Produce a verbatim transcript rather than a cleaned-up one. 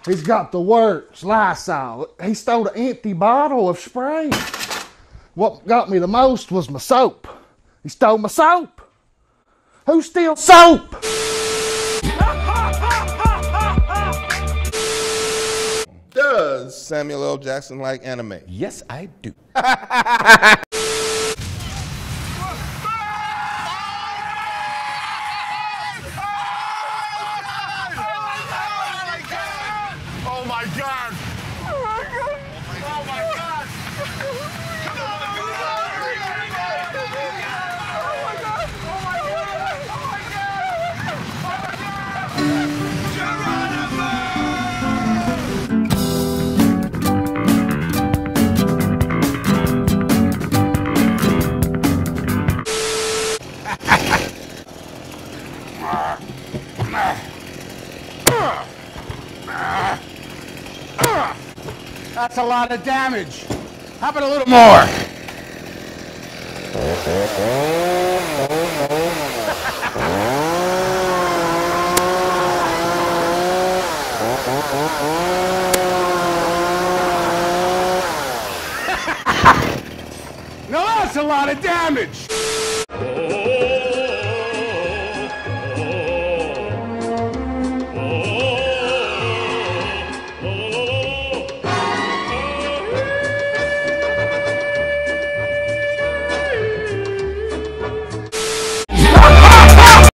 He's got the works, Lysol. He stole an empty bottle of spray. What got me the most was my soap. He stole my soap. Who steals soap? Does Samuel L. Jackson like anime? Yes, I do. Oh my God! Oh my God! Oh my God! That's a lot of damage. How about a little more? No, that's a lot of damage.